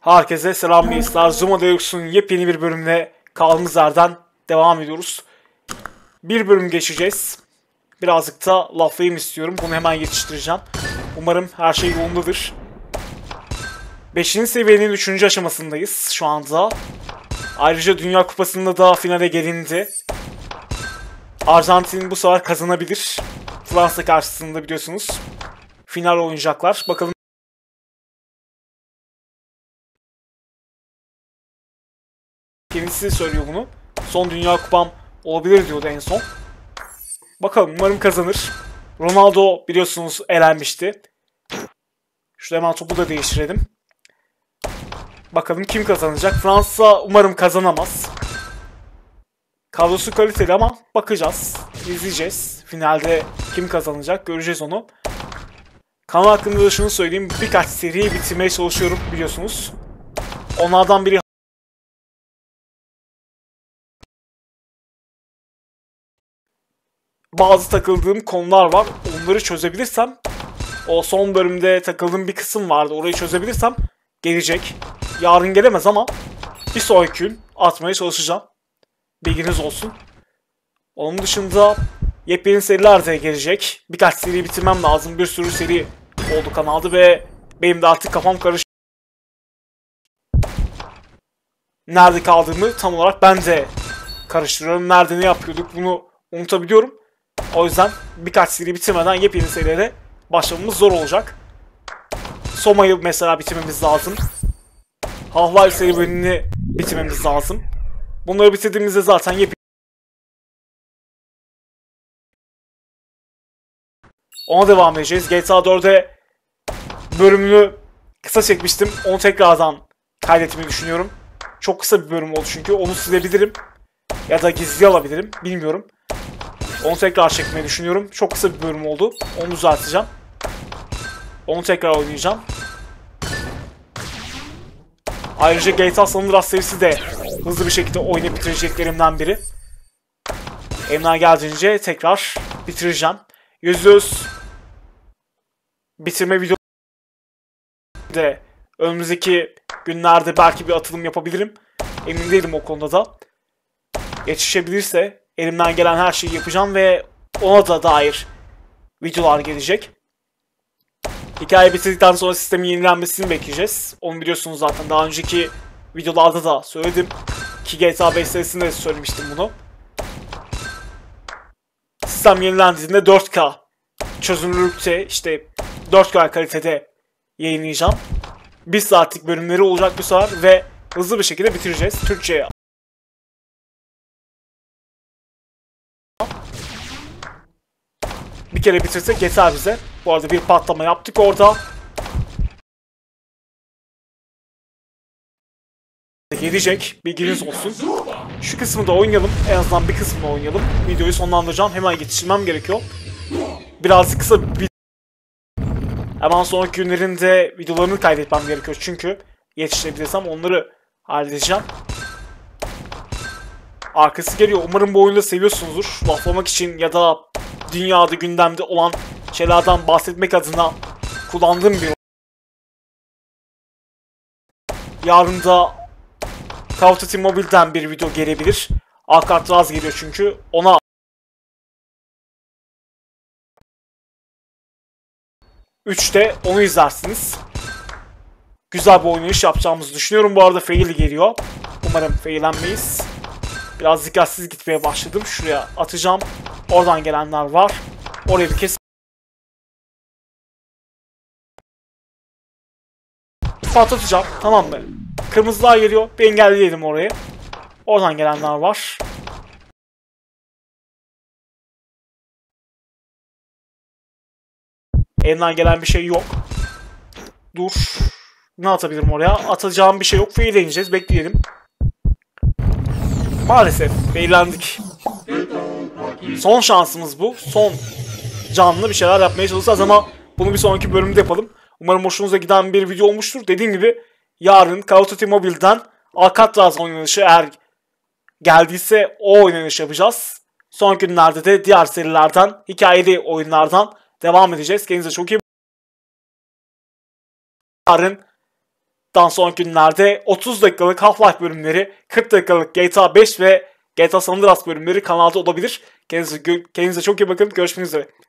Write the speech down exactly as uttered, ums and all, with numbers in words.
Herkese selam gençler. Zuma Deluxe'un yepyeni bir bölümle kaldığımız yerden devam ediyoruz. Bir bölüm geçeceğiz. Birazcık da laflayayım istiyorum. Bunu hemen yetiştireceğim. Umarım her şey yolundadır. beşinci seviyenin üçüncü aşamasındayız şu anda. Ayrıca Dünya Kupası'nda da finale gelindi. Arjantin bu sefer kazanabilir. Fransa karşısında biliyorsunuz final oynayacaklar. Bakalım. Kendisi söylüyor bunu. Son Dünya Kupam olabilir diyordu en son. Bakalım, umarım kazanır. Ronaldo biliyorsunuz elenmişti. Şurada hemen topu da değiştirelim. Bakalım kim kazanacak. Fransa umarım kazanamaz. Kadrosu kaliteli ama bakacağız. İzleyeceğiz. Finalde kim kazanacak göreceğiz onu. Kanal hakkında da şunu söyleyeyim. Birkaç seriyi bitirmeye çalışıyorum biliyorsunuz. Onlardan biri bazı takıldığım konular var. Onları çözebilirsem, o son bölümde takıldığım bir kısım vardı. Orayı çözebilirsem gelecek. Yarın gelemez ama bir sonraki gün atmaya çalışacağım. Bilginiz olsun. Onun dışında yepyeni seriler de gelecek. Birkaç seri bitirmem lazım. Bir sürü seri oldu kanalda ve benim de artık kafam karışık. Nerede kaldığımı tam olarak ben de karıştırıyorum. Nerede ne yapıyorduk bunu unutabiliyorum. O yüzden birkaç seri bitirmeden yepyeni serilere başlamamız zor olacak. Soma'yı mesela bitirmemiz lazım. Half-Life serüvenini bitirmemiz lazım. Bunları bitirdiğimizde zaten yepyeni... Ona devam edeceğiz. G T A dört'e bölümünü kısa çekmiştim. Onu tekrardan kaydetmeyi düşünüyorum. Çok kısa bir bölüm oldu çünkü. Onu silebilirim. Ya da gizli alabilirim. Bilmiyorum. Onu tekrar çekmeyi düşünüyorum. Çok kısa bir bölüm oldu. Onu düzelteceğim. Onu tekrar oynayacağım. Ayrıca G T A San Andreas serisi de hızlı bir şekilde oynayıp bitireceklerimden biri. Elimden geldiğince tekrar bitireceğim. Yüzde yüz bitirme videosu de önümüzdeki günlerde belki bir atılım yapabilirim. Emin değilim o konuda da. Yetişebilirse elimden gelen her şeyi yapacağım ve ona da dair videolar gelecek. Hikaye bitirdikten sonra sistemin yenilenmesini bekleyeceğiz. Onu biliyorsunuz zaten, daha önceki videolarda da söyledim. Ki G T A beş serisinde de söylemiştim bunu. Sistem yenilendiğinde dört K çözünürlükte, işte dört K kalitede yayınlayacağım. Bir saatlik bölümleri olacak bu sefer ve hızlı bir şekilde bitireceğiz. Türkçe'ye bir kere bitirsek yeter bize. Bu arada bir patlama yaptık orada. Gelecek, bilginiz olsun. Şu kısmı da oynayalım. En azından bir kısmını oynayalım. Videoyu sonlandıracağım. Hemen yetiştirmem gerekiyor. Birazcık kısa bir... Hemen sonraki günlerinde videolarını kaydetmem gerekiyor. Çünkü yetiştirebilirsem onları halledeceğim. Arkası geliyor. Umarım bu oyunu da seviyorsunuzdur. Laflamak için ya da dünyada gündemde olan şeylerden bahsetmek adına kullandığım bir oyun. Yarın da Call of Duty Mobile'den bir video gelebilir. Alcatraz geliyor çünkü. Ona üçte onu izlersiniz. Güzel bir oynayış yapacağımızı düşünüyorum. Bu arada fail geliyor. Umarım faillenmeyiz. Biraz dikkatsiz gitmeye başladım. Şuraya atacağım. Oradan gelenler var. Orayı bir kes. Patlatacağım. Tamam mı? Kırmızılar geliyor. Bir engelleyelim orayı. Oradan gelenler var. Elimden gelen bir şey yok. Dur. Ne atabilirim oraya? Atacağım bir şey yok. Fail deneyeceğiz. Bekleyelim. Maalesef faillendik. Son şansımız bu. Son canlı bir şeyler yapmaya çalışacağız ama bunu bir sonraki bölümde yapalım. Umarım hoşunuza giden bir video olmuştur. Dediğim gibi yarın Call of Duty Mobile'den Alcatraz oynanışı eğer geldiyse o oynanış yapacağız. Son günlerde de diğer serilerden, hikayeli oyunlardan devam edeceğiz. Kendinize çok iyi bakın. Yarın Daha sonraki günlerde otuz dakikalık Half-Life bölümleri, kırk dakikalık G T A beş ve G T A San Andreas bölümleri kanalda olabilir. Kendinize, kendinize çok iyi bakın. Görüşmek üzere.